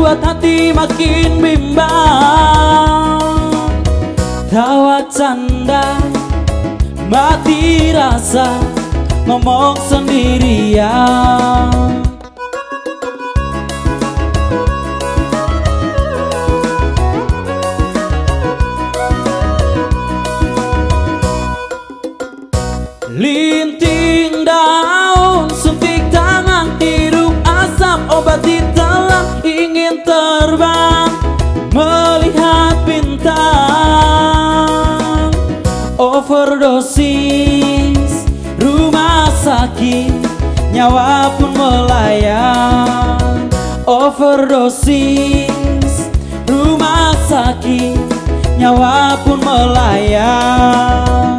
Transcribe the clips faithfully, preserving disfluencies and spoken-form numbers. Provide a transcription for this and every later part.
buat hati makin bimbang. Tawa canda, mati rasa, ngomong sendirian. Linting daun, suntik tangan, hirup asap, obat ditelan, ingin terbang melihat bintang. Overdosis, rumah sakit, nyawa pun melayang. Overdosis, rumah sakit, nyawa pun melayang.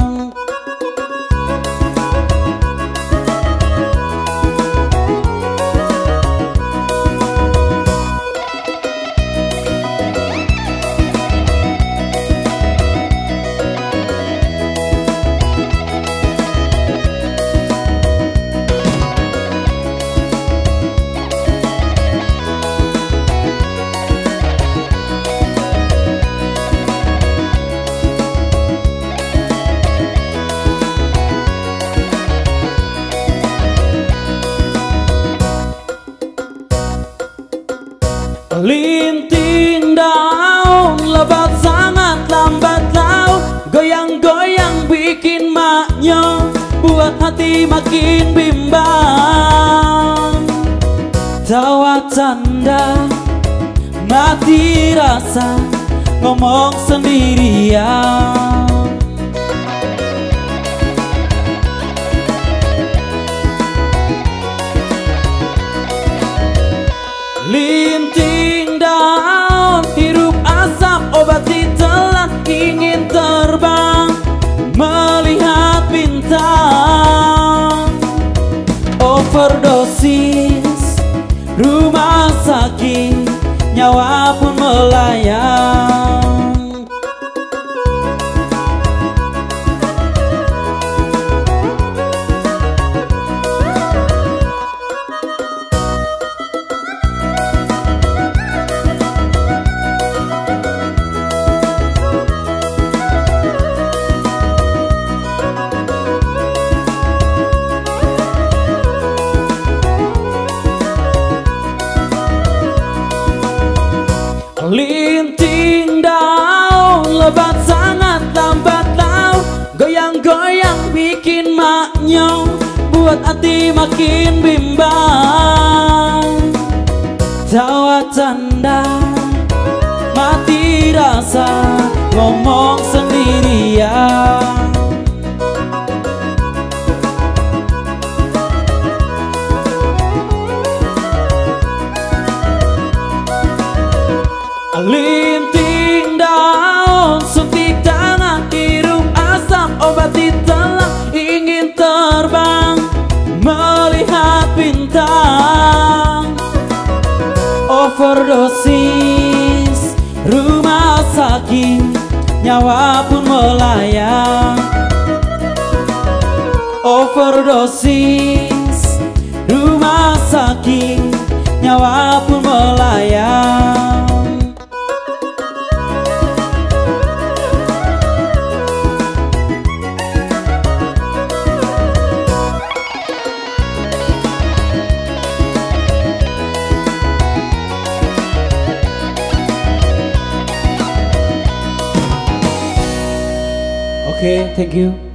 Linting daun, lebat sangat lambat laun, goyang-goyang bikin maknya, buat hati makin bimbang. Tawa canda, mati rasa, ngomong sendirian. Linting daun, hirup asap, obat ditelan, ingin terbang melihat bintang. Overdosis, rumah sakit, nyawa pun melayang. Linting daun, lebat sangat lambat laun, goyang-goyang bikin maknya, buat hati makin bimbang. Tawa canda, mati rasa, ngomong sendirian. Linting daun, suntik tangan, hirup asap, obat ditelan, ingin terbang melihat bintang. Overdosis, rumah sakit, nyawa pun melayang. Overdosis, rumah sakit, nyawa pun melayang. Okay, thank you.